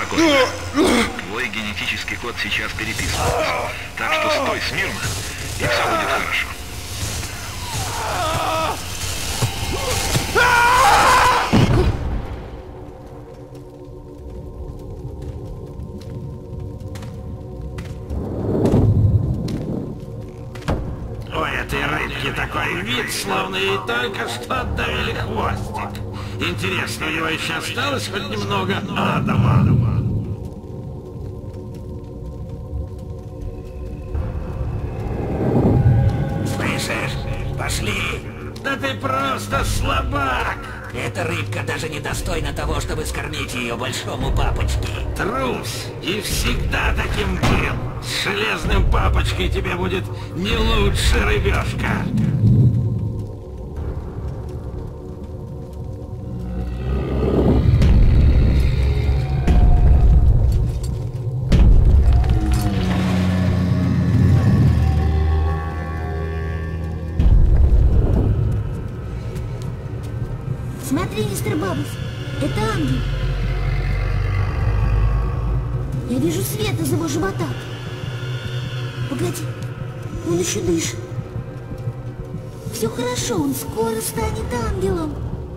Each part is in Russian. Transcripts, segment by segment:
спокойно. Твой генетический код сейчас переписывается. Так что стой смирно, и все будет хорошо. У этой рыбки такой вид, словно ей только что отдавили хвостик. Интересно, у него еще осталось хоть немного адама? Слышишь? Пошли! Да ты просто слабак! Эта рыбка даже не достойна того, чтобы скормить ее большому папочке. Трус! И всегда таким был! С железным папочкой тебе будет не лучше, рыбешка! Смотри, мистер Бабус, это ангел. Я вижу свет из его живота. Погоди, он еще дышит. Все хорошо, он скоро станет ангелом.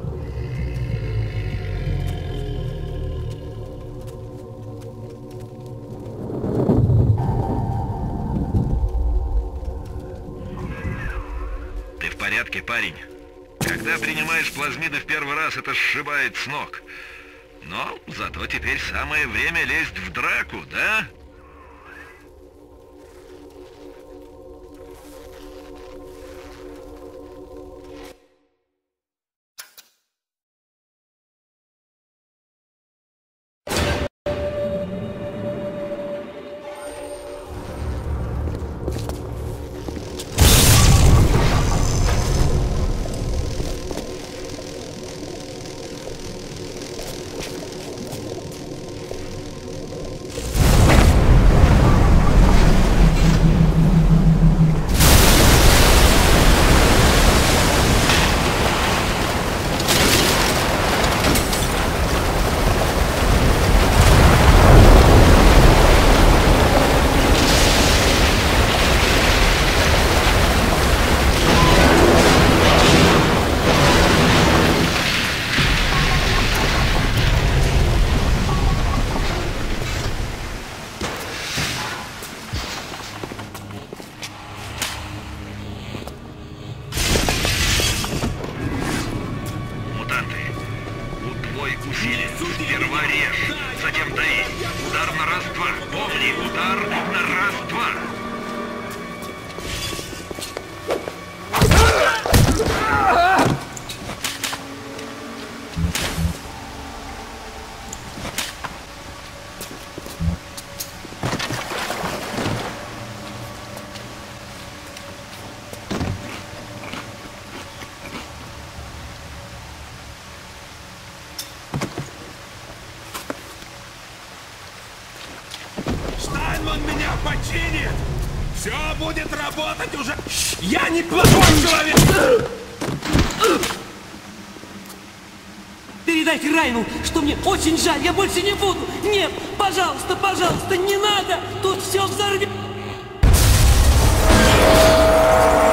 Ты в порядке, парень? Когда принимаешь плазмиды в первый раз, это сшибает с ног. Но зато теперь самое время лезть в драку, да? Сперва режь, затем дави. Удар на раз-два. Помни, удар на раз-два. Он меня починит! Все будет работать уже! Я не плохой человек! Передайте Райну, что мне очень жаль, я больше не буду! Нет, пожалуйста, пожалуйста, не надо! Тут все взорвет!